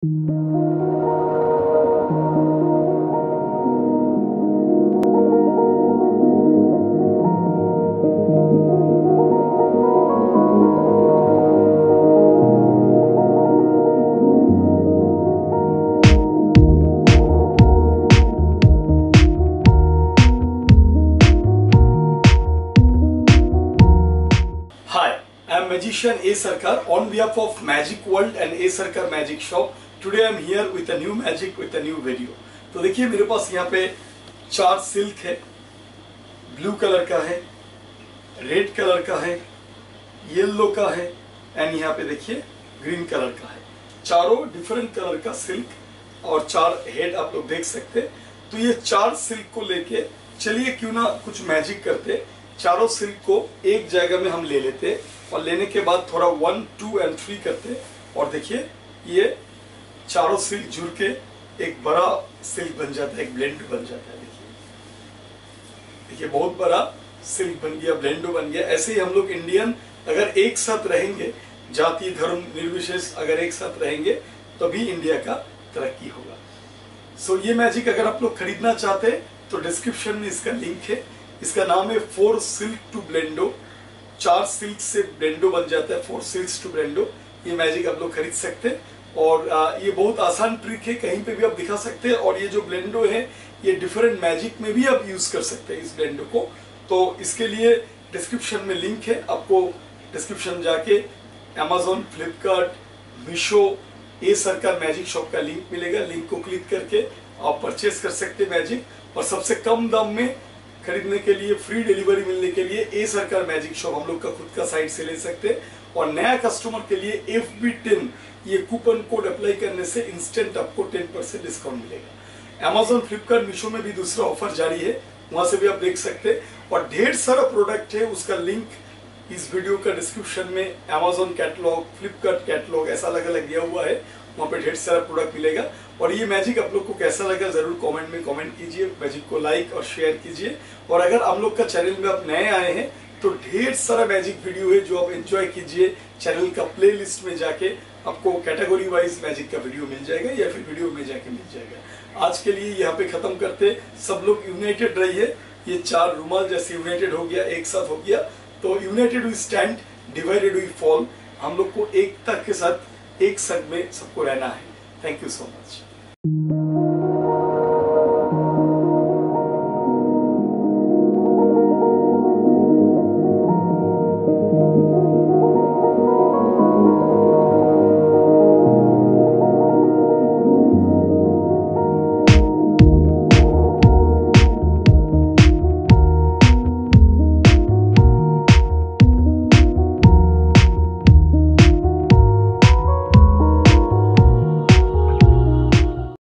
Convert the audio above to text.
I'm magician A Sarkar on behalf of Magic World and A Sarkar Magic Shop. Today I'm here with a new magic with a new video. तो देखिए मेरे पास यहाँ पे 4 silk है, blue colour का है, red colour का है, येलो का है एंड यहाँ पे देखिए ग्रीन कलर का है। चारों डिफरेंट कलर का सिल्क और 4 हेड आप लोग देख सकते हैं। तो ये 4 सिल्क को लेके चलिए क्यों ना कुछ मैजिक करते। चारों सिल्क को एक जगह में हम ले लेते और लेने के बाद थोड़ा 1, 2 एंड 3 करते और देखिए ये चारों सिल्क जुड़ के एक बड़ा सिल्क बन जाता है, एक ब्लेंड बन जाता है। देखिए बहुत बड़ा सिल्क बन गया, ब्लेंडो बन गया। ऐसे ही हम लोग इंडियन अगर एक साथ रहेंगे, जाति धर्म निर्विशेष अगर एक साथ रहेंगे तभी इंडिया का तरक्की होगा। सो ये मैजिक अगर आप लोग खरीदना चाहते हैं तो डिस्क्रिप्शन में इसका लिंक है। इसका नाम है 4 सिल्क टू ब्लेंडो। 4 सिल्क से ब्लेंडो बन जाता है, 4 सिल्क्स टू ब्लेंडो। ये मैजिक आप लोग खरीद सकते हैं और ये बहुत आसान ट्रिक है, कहीं पे भी आप दिखा सकते हैं। और ये जो ब्लेंडो है ये डिफरेंट मैजिक में भी आप यूज कर सकते हैं इस ब्लेंडो को। तो इसके लिए डिस्क्रिप्शन में लिंक है, आपको डिस्क्रिप्शन जाके Amazon, Flipkart, Meesho, A Sarkar magic shop का लिंक मिलेगा। लिंक को क्लिक करके आप परचेस कर सकते हैं मैजिक। और सबसे कम दाम में खरीदने के लिए, फ्री डिलीवरी मिलने के लिए ए सरकार मैजिक शॉप हम लोग का खुद का साइट से ले सकते हैं। और नया कस्टमर के लिए FB10 ये कूपन कोड अप्लाई करने से इंस्टेंट आपको 10% डिस्काउंट मिलेगा। Amazon, फ्लिपकार्ट, मीशो में भी दूसरा ऑफर जारी है, वहां से भी आप देख सकते हैं। और ढेर सारा प्रोडक्ट है, उसका लिंक इस वीडियो का डिस्क्रिप्शन में Amazon कैटलॉग, फ्लिपकार्ट कैटलॉग ऐसा अलग अलग दिया हुआ है, वहाँ पे ढेर सारा प्रोडक्ट मिलेगा। और ये मैजिक आप लोग को कैसा लगा जरूर कमेंट में कमेंट कीजिए, मैजिक को लाइक और शेयर कीजिए। और अगर हम लोग का चैनल में आप नए आए हैं तो ढेर सारा मैजिक वीडियो है जो आप एंजॉय कीजिए। चैनल का प्लेलिस्ट में जाके आपको कैटेगरी वाइज मैजिक का वीडियो मिल जाएगा या फिर वीडियो में जाके मिल जाएगा। आज के लिए यहाँ पे खत्म करते, सब लोग यूनाइटेड रहिए। ये 4 रुमाल जैसे यूनाइटेड हो गया, एक साथ हो गया। तो united we stand, divided we fall. हम लोग को एकता के साथ एक संग में सबको रहना है। Thank you so much.